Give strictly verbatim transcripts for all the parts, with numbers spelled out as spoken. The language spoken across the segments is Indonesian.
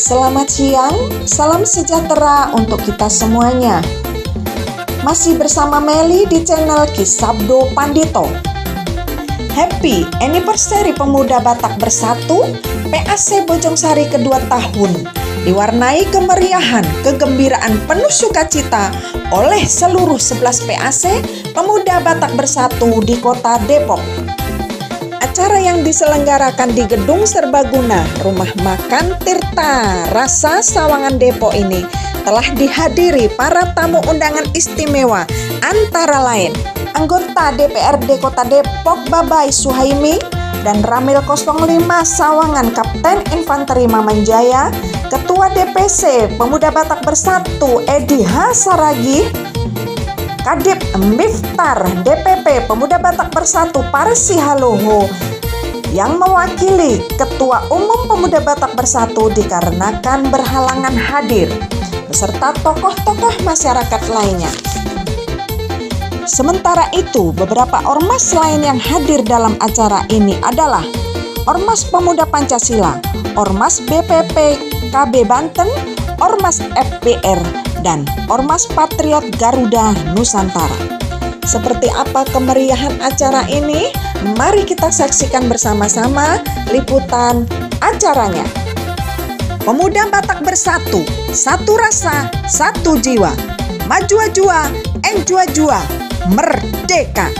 Selamat siang, salam sejahtera untuk kita semuanya. Masih bersama Meli di channel Kisabdo Pandito. Happy anniversary Pemuda Batak Bersatu P A C Bojongsari kedua tahun, diwarnai kemeriahan, kegembiraan penuh sukacita oleh seluruh sebelas P A C Pemuda Batak Bersatu di Kota Depok. Acara yang diselenggarakan di Gedung Serbaguna Rumah Makan Tirta Rasa Sawangan Depok ini telah dihadiri para tamu undangan istimewa, antara lain anggota D P R D Kota Depok Babai Suhaimi dan Ramil nol lima Sawangan Kapten Infanteri Mamanjaya, Ketua D P C Pemuda Batak Bersatu Edi Hasaragi, Kadip Miftar D P P Pemuda Batak Bersatu Parsi Haloho, yang mewakili Ketua Umum Pemuda Batak Bersatu dikarenakan berhalangan hadir, beserta tokoh-tokoh masyarakat lainnya. Sementara itu, beberapa ormas lain yang hadir dalam acara ini adalah Ormas Pemuda Pancasila, Ormas B P P K B Banten, Ormas F B R, dan Ormas Patriot Garuda Nusantara. Seperti apa kemeriahan acara ini? Mari kita saksikan bersama-sama liputan acaranya. Pemuda Batak Bersatu, satu rasa, satu jiwa. Maju-jua, enjua-jua, merdeka.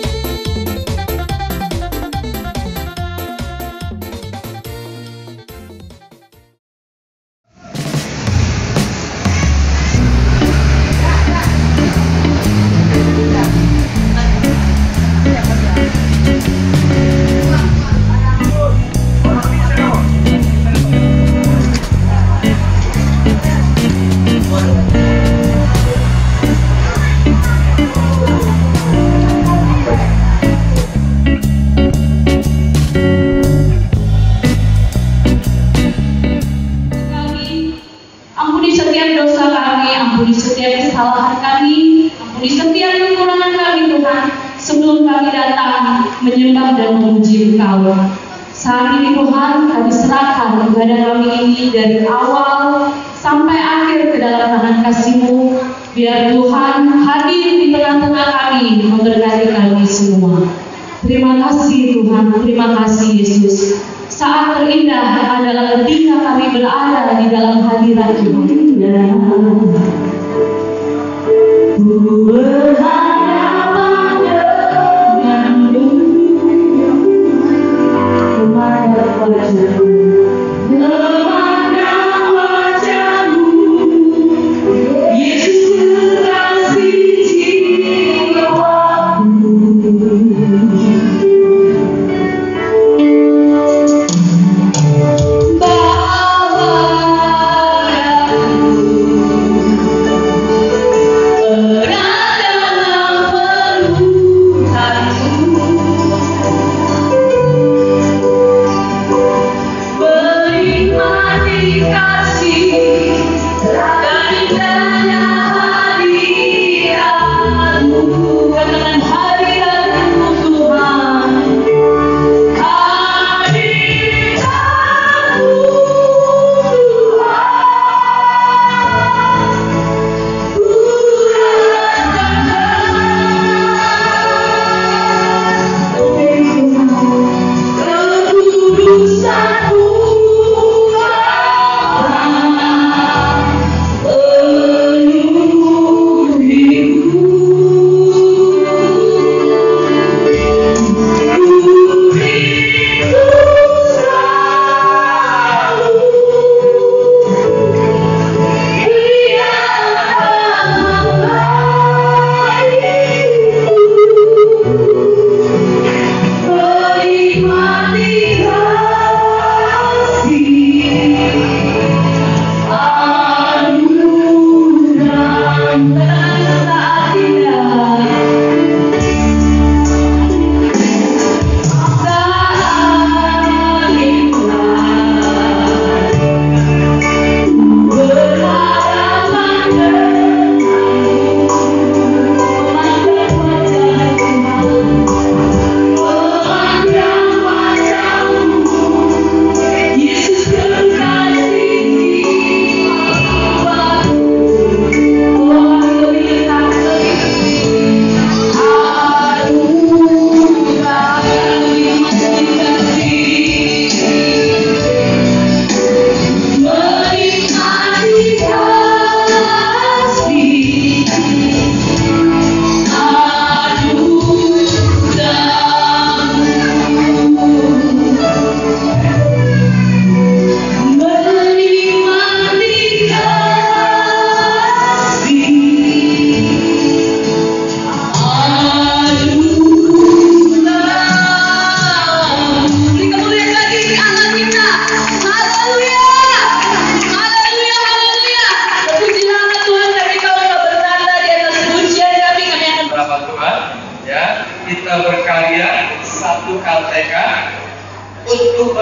Ampuni setiap kesalahan kami, ampuni setiap kekurangan kami Tuhan, sebelum kami datang menyembah dan memuji Engkau. Saat ini Tuhan, kami serahkan ibadah kami ini dari awal sampai akhir ke dalam tangan kasih-Mu. Biar Tuhan hadir di tengah-tengah kami, memberkati kami semua. Terima kasih Tuhan, terima kasih Yesus. Saat terindah adalah ketika kami berada di dalam hadirat-Mu. Ku berharap denganmu, memandang wajah-Mu, memandang wajah-Mu, Yesus kekasih jiwaku. Berada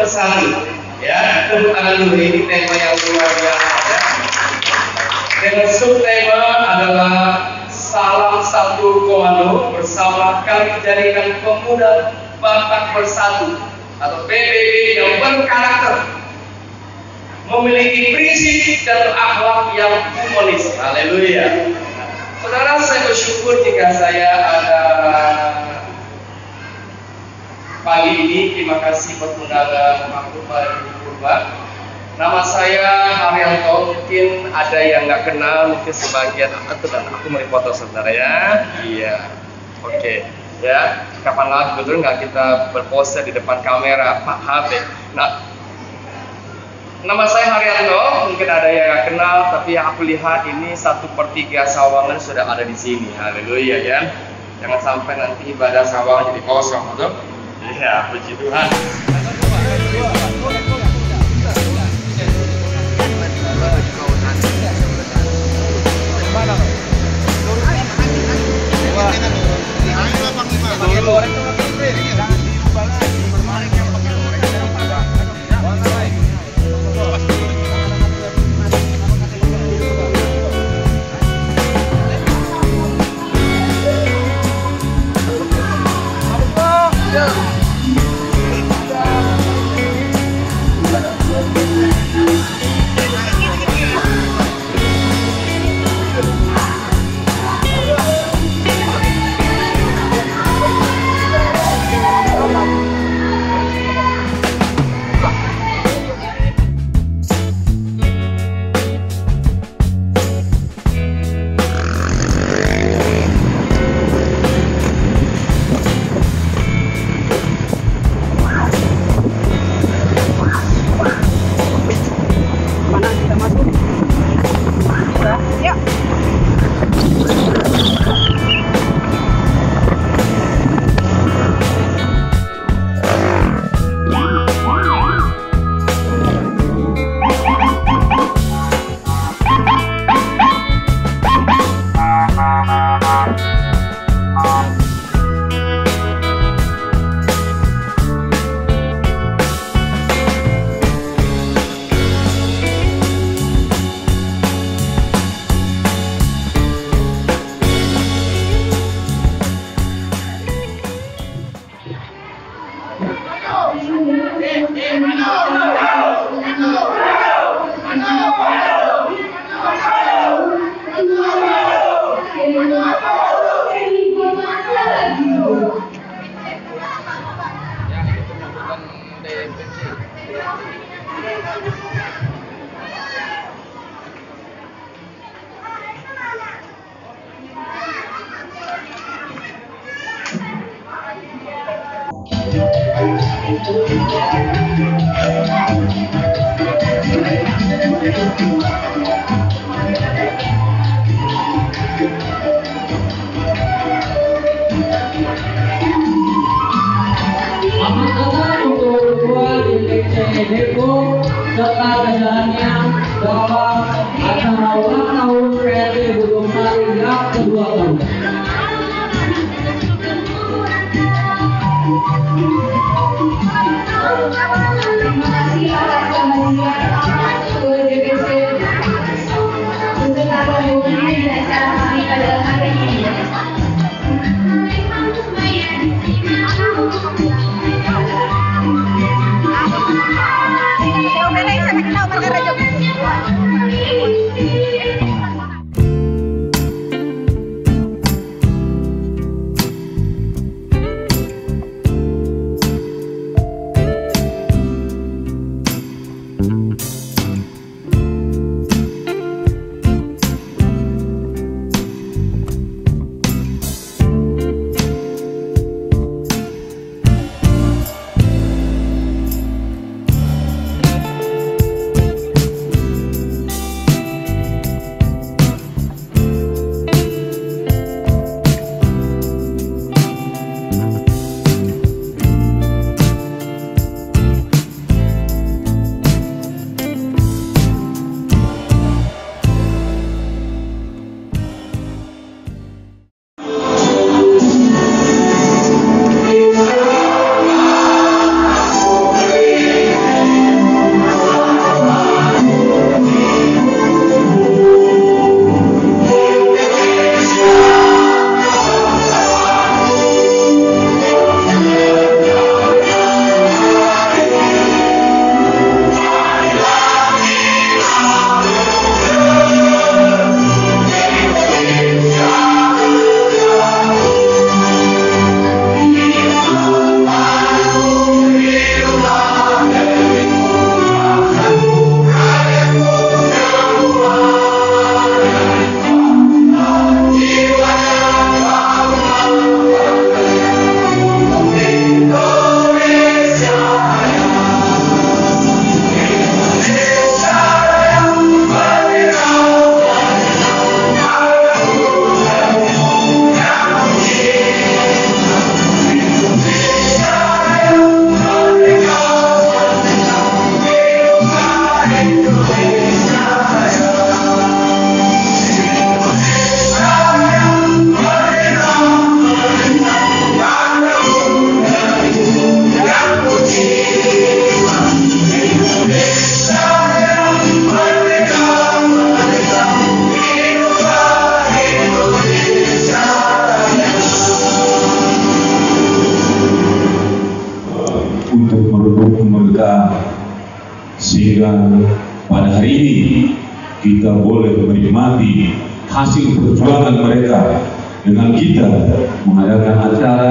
bersatu. Ya, tepuk tangan dulu, ini tema yang luar biasa ya. Dengan subtema adalah Salam Satu Komando bersama kami jadikan pemuda Batak Bersatu atau P B B yang berkarakter, memiliki prinsip dan akhlak yang humanis. Haleluya. Saudara, saya bersyukur jika saya ada pagi ini. Terima kasih buat undangan Pak Purba dan Ibu Purba. Nama saya Haryanto, mungkin ada yang nggak kenal, mungkin sebagian aku dan aku mau foto saudara ya. Iya, oke okay. Ya. Kapan lagi betul nggak kita berpose di depan kamera Pak H B? Nah, nama saya Haryanto, mungkin ada yang nggak kenal, tapi yang aku lihat ini satu per tiga Sawangan sudah ada di sini. Haleluya ya. Jangan sampai nanti ibadah Sawangan jadi kosong, betul? Iya, puji Tuhan. Depo serta jajarannya dalam acara ulang tahun P R T Gunungsari yang kedua kali. Terima kasih atas kehadiran Ketua D P C untuk menghubungi di acara kami pada hari ini. Saya ini kita boleh menikmati hasil perjuangan mereka dengan kita mengadakan acara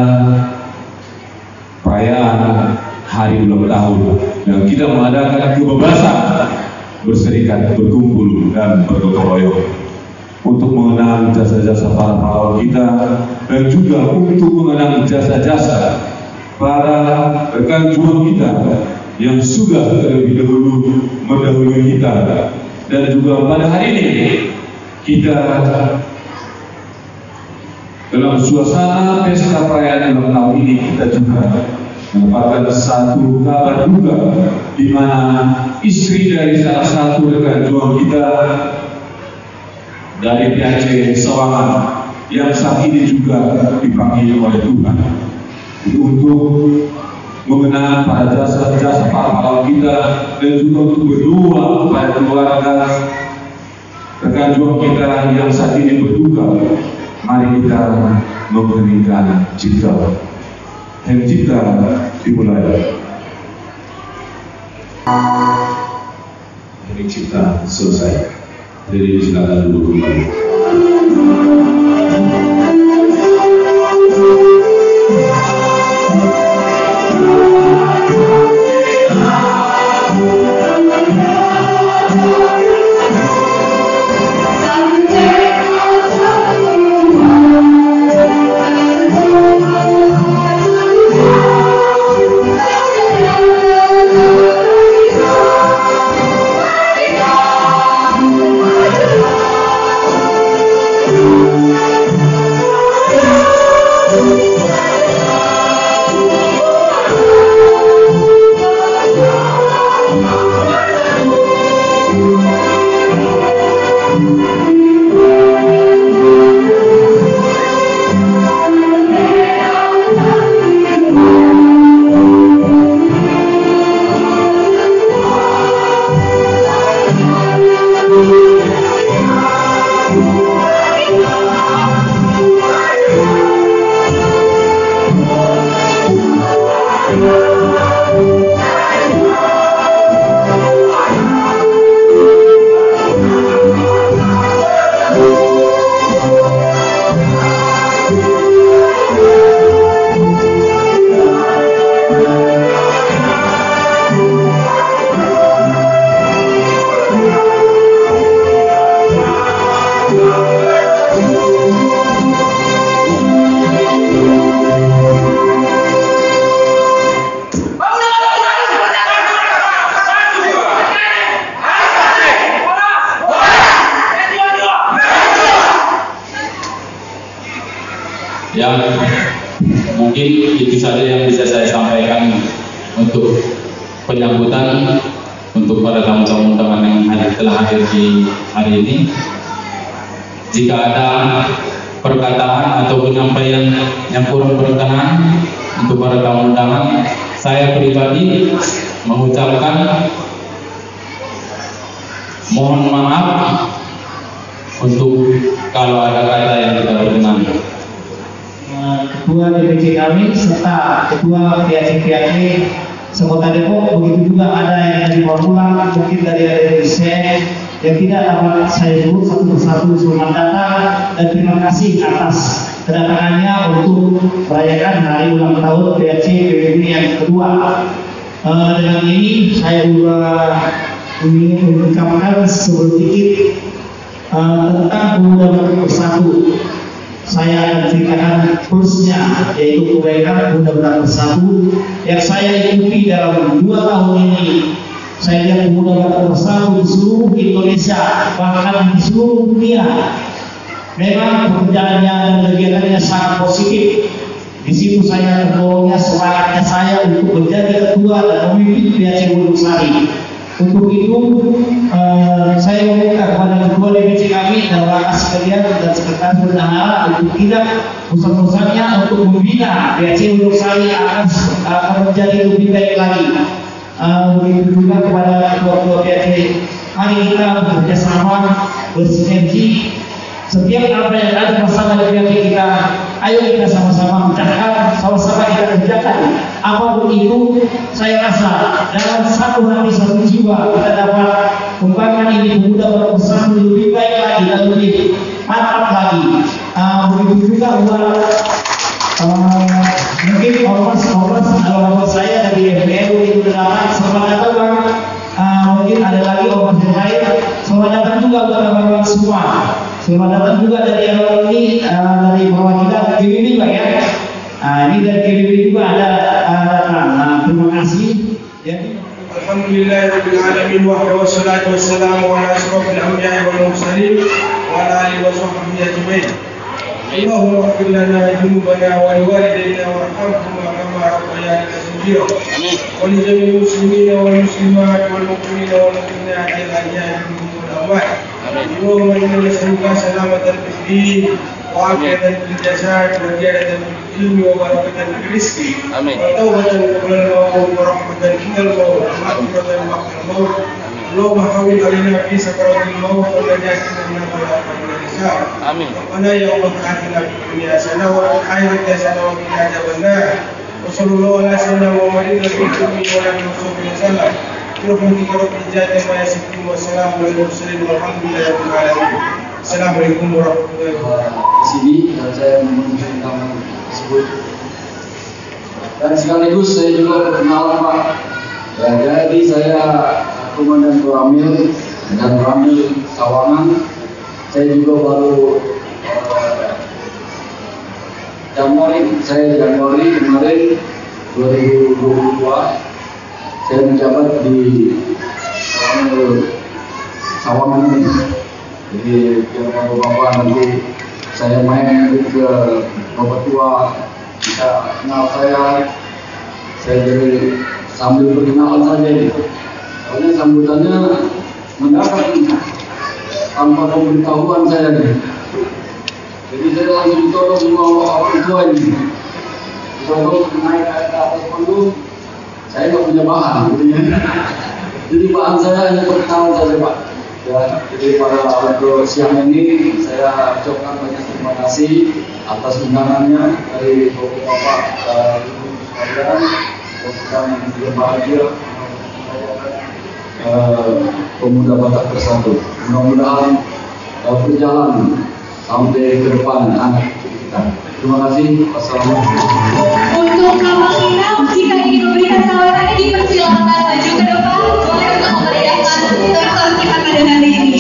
perayaan hari ulang tahun dan kita mengadakan kebebasan berserikat, berkumpul dan bergotong royong untuk mengenang jasa-jasa para pahlawan kita dan juga untuk mengenang jasa-jasa para rekan juang kita yang sudah terlebih dahulu mendahului kita. Dan juga pada hari ini kita dalam suasana pesta perayaan ulang tahun ini kita juga mendapatkan satu kabar duka di mana istri dari salah satu rekan juang kita dari P A C Sawangan yang saat ini juga dipanggil oleh Tuhan untuk mengenang pada jasa-jasa para pahlawan kita dan juga untuk berdoa kepada keluarga rekan juang kita yang saat ini berduka. Mari kita mengeningkan cipta. Dan cipta dimulai. Ini cipta selesai. Jadi silakan duduk kembali. Yang mungkin itu saja yang bisa saya sampaikan untuk penyambutan untuk para tamu-tamu undangan yang hadir, telah hadir di hari ini. Jika ada perkataan atau penyampaian yang kurang berkenan untuk para tamu undangan, saya pribadi mengucapkan mohon maaf untuk kalau ada kata yang tidak berkenan. Ketua D P C kami serta Ketua P A C P A C Sekota Depok, begitu juga ada yang dari Papua, mungkin dari Indonesia yang tidak dapat saya sebut satu persatu. Selamat datang dan terima kasih atas kedatangannya untuk merayakan hari ulang tahun P A C P B B yang kedua. Uh, dengan ini saya juga ingin mengucapkan sedikit uh, tentang Pemuda Bersatu. Saya akan ceritakan kursnya, yaitu kebaikan Pemuda Bersatu yang saya ikuti dalam dua tahun ini. Saya lihat Pemuda Bersatu di seluruh Indonesia, bahkan di seluruh dunia. Memang pekerjaannya dan kegiatannya sangat positif. Di situ saya terdorongnya semangatnya saya untuk menjadi ketua dan memimpin P A C Gunung Sari. Untuk itu uh, saya meminta kepada ketua D P C kami dan wakil sekalian dan sekretaris bendahara untuk tidak bosan-bosannya untuk membina P A C Gunung Sari akan akan menjadi lebih baik lagi. Uh, begitu juga kepada ketua-ketua P A C, mari kita bekerjasama bersinergi Setiap apa yang ada masalah di hati kita, ayo kita sama-sama pecahkan, sama-sama kita kerjakan. Apapun itu, saya rasa dalam satu hati satu jiwa kita dapat kembangkan ini pemuda berprestasi lebih baik lagi dan lebih mantap lagi. Uh, begitu juga buat uh, mungkin ormas-ormas kalau saya dari F B N U itu datang selamat datang bang. Uh, mungkin ada lagi ormas yang lain selamat datang juga buat teman-teman semua. Selamat datang juga dari awal ini uh, dari perwakilan K B B Bang ya. Uh, ini dari K B B juga ada uh, datang. Uh, terima kasih. Ya. Alhamdulillahirabbil alamin wa wassalatu wassalamu ala asyrafil anbiya'i wal mursalin wa ala alihi wa sahbihi ajma'in. Allahumma ighfir lana dhunubana wa liwalidayna warhamhuma kama rabbayana saghira. Amin. Wa li jami'il muslimina wal muslimat wal mu'minina wal mu'minat al-ahya'i minhum wal amwat. Amin. Allahumma inna nas'aluka salamatan fid din wa afiyatan fil jasad wa ziyadatan fil ilmi wa barakatan fil rizqi. Amin. Wa tawbatan qabla al-maut wa rahmatan indal maut wa maghfiratan ba'da al-maut. Allahumma hawwin alaina fi sakaratil maut wa najatna min al-hisab. Amin. Rabbana ya Allah atina fid dunya hasanah wa fil akhirati hasanah wa qina adzabannar. Wa sallallahu ala sayyidina Muhammadin wa ala alihi wa sallam. Rahmatika rabbil izzati wa yasifun wa salamun alal mursalin walhamdulillahi rabbil alamin. Assalamualaikum warahmatullahi wabarakatuh. Di sini dan saya memenuhi tamu tersebut. Dan sekaligus saya juga perkenalan Pak. Ya, jadi saya Komandan Ramil dan Ramil Sawangan. Saya juga baru uh, Januari, saya Januari kemarin dua ribu dua puluh dua saya menjabat di Ramil Sawangan ini. Jadi biar bapak-bapak nanti saya main ke bapak tua bisa kenal saya, saya jadi sambil perkenalan saja gitu. Soalnya sambutannya mendapat tanpa pemberitahuan saya nih. Jadi saya langsung ditodong sama orang tua ini. Ditodong naik ke atas panggung, saya nggak punya bahan gitu ya. Jadi bahan saya hanya perkenalan saja Pak. Ya, jadi pada untuk siang ini saya ucapkan banyak terima kasih atas undangannya dari bapak-bapak uh, ibu sekalian, dan juga bahagia uh, pemuda Batak Bersatu. Mudah-mudahan uh, berjalan sampai ke depan anak kita. Terima kasih. Wassalamualaikum. Untuk kapal inap, jika ingin memberikan tawarannya dipersilakan maju ke depan. Boleh untuk memeriahkan tortor kita pada hari ini.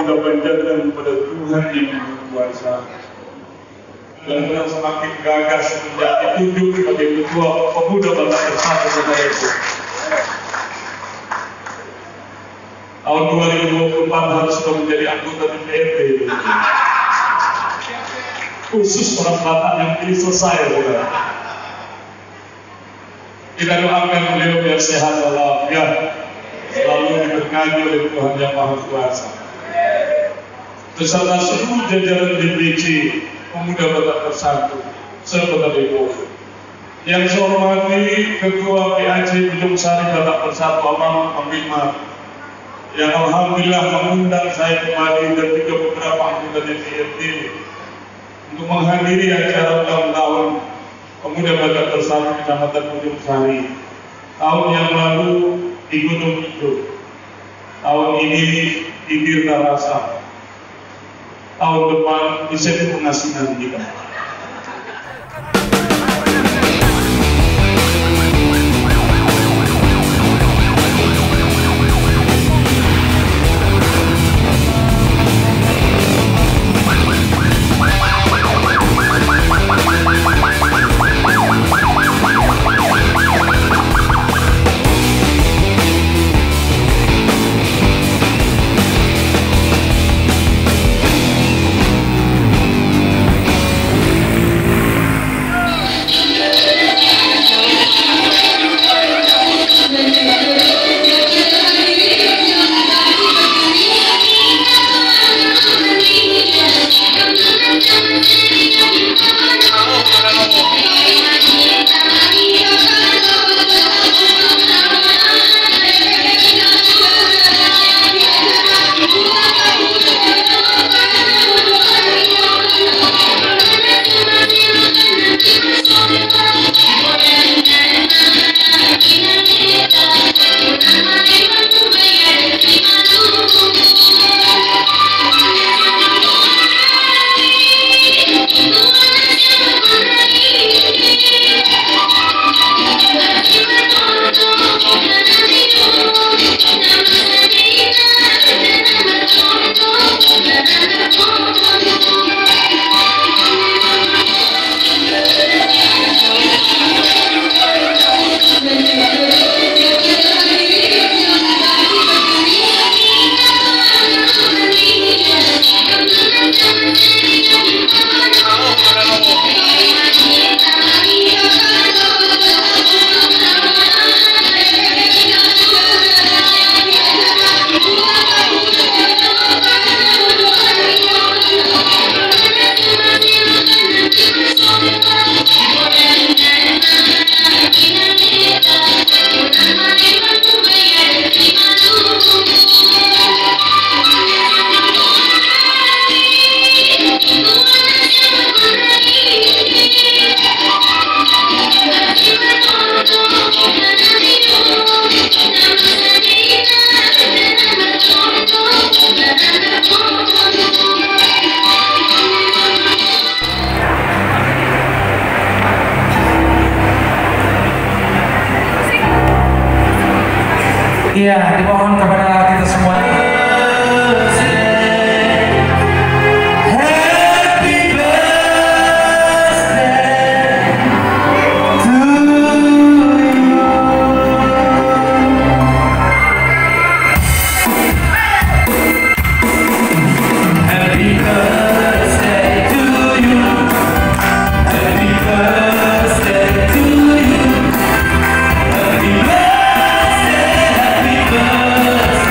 kita panjatkan kepada Tuhan yang Maha Kuasa. Dan semakin gagas menjadi tunjuk sebagai ketua pemuda Batak Bersatu saudara-saudaraku. Tahun dua ribu dua puluh empat harus sudah menjadi anggota D P R D. Khusus orang Batak yang ini selesai, saudara. Kita doakan beliau biar sehat walafiat, selalu diberkati oleh Tuhan yang Maha Kuasa. Beserta seluruh jajaran D P C Pemuda Batak Bersatu serta Depo. Yang saya hormati Ketua P A C Bujung Sari Batak Bersatu Amang Amimah, yang alhamdulillah mengundang saya kembali dan juga beberapa anggota D P R D untuk menghadiri acara ulang tahun Pemuda Batak Bersatu Kecamatan Bujung Sari. Tahun yang lalu di Gunung Kidul, tahun ini di Tirta Rasa, tahun depan di Setu Pengasinan kita. Iya, dimohon kepada kita semuanya. Happy birthday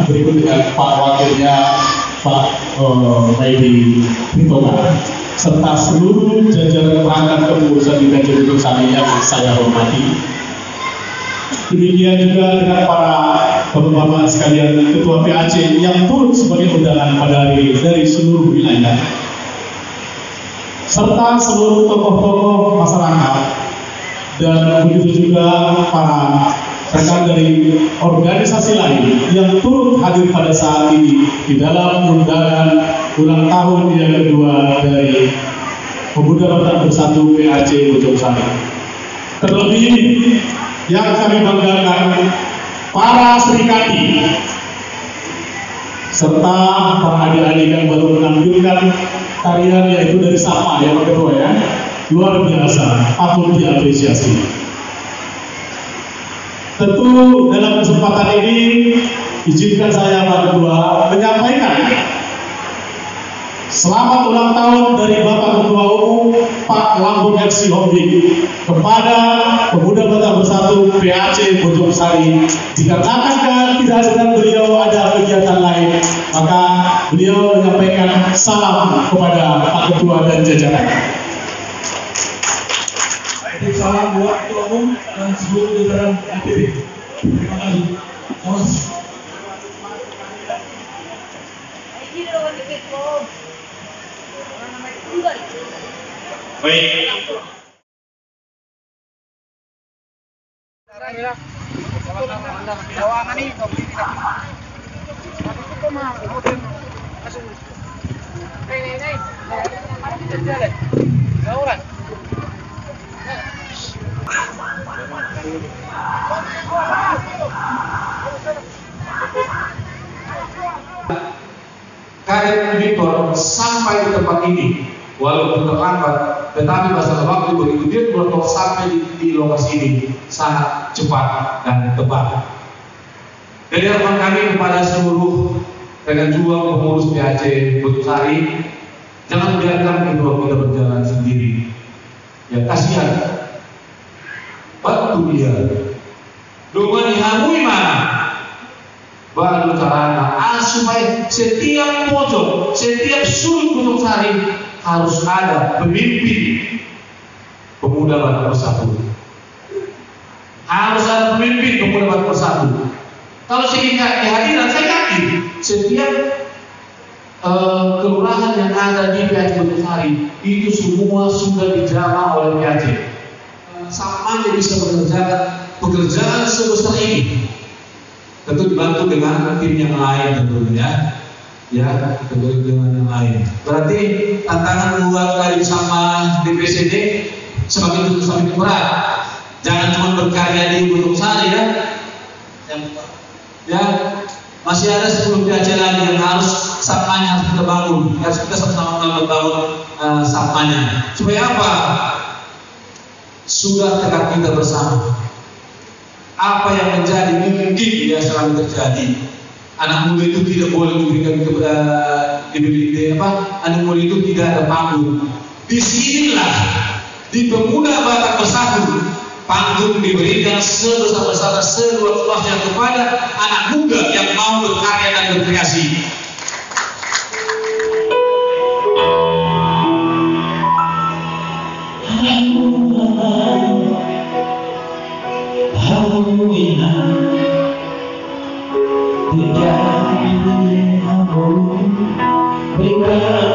berikut dengan Pak Wakilnya Pak uh, Maidi Ritonga serta seluruh jajaran perangkat kepengurusan di P A C Bojong Sari yang saya hormati. Demikian juga dengan para bapak-bapak sekalian Ketua P A C yang turut sebagai undangan pada hari ini dari seluruh wilayah, serta seluruh tokoh-tokoh masyarakat, dan begitu juga para rekan dari organisasi lain yang turut hadir pada saat ini di dalam undangan ulang tahun yang kedua dari Pemuda Batan Bersatu P A C Bojong Sari. Terlebih yang kami banggakan para serikati serta para adik-adik yang baru menampilkan tarian yaitu dari Sapa yang kedua ya, luar biasa, patut diapresiasi. Tentu dalam kesempatan ini izinkan saya Pak Ketua menyampaikan selamat ulang tahun dari Bapak Ketua Umum Pak Lambung R C Hombing kepada Pemuda Batan Bersatu P A C Bojong Sari. Dikarenakan tidak sedang beliau ada kegiatan lain, maka beliau menyampaikan salam kepada Pak Ketua dan jajaran. Salam buat Ketua Umum dan seluruh jajaran M P B. Terima kasih. Mas. Baik. Kader Victor sampai di tempat ini walaupun terlambat, tetapi masalah waktu begitu dia bertolak sampai di, di lokasi ini sangat cepat dan tepat. Jadi harapan kami kepada seluruh rekan juang pengurus P A C Bojong Sari, jangan biarkan kedua kita berjalan sendiri. Ya kasihan, bantu dia. Doa dihamui mana? Baru caranya, ah, supaya setiap pojok, setiap sudut Bojong Sari harus ada pemimpin Pemuda Batan Bersatu. Harus ada pemimpin Pemuda Batan Bersatu. Kalau sehingga kehadiran saya yakin setiap uh, kelurahan yang ada di P A C Bojong Sari itu semua sudah dijamah oleh P A C. Samanya bisa mengerjakan pekerjaan sebesar ini. Tentu dibantu dengan tim yang lain tentunya, ya, tentu dengan yang lain. Berarti tantangan membuat dari sama D P C D semakin terus semakin berat. Jangan cuma berkarya di Bojong Sari ya, yang, ya masih ada sepuluh P A C lagi yang harus sapanya harus kita bangun, harus kita sama-sama membangun uh, sapanya. Supaya apa? Sudah tekad kita bersama. Apa yang menjadi mungkin ya selalu terjadi. Anak muda itu tidak boleh diberikan kepada diberi apa? Anak muda itu tidak ada panggung. Disinilah di Pemuda Batan Bersatu panggung diberikan sebesar-besar seluas-luasnya kepada anak muda yang mau berkarya dan berkreasi. Tidak boleh aku berikan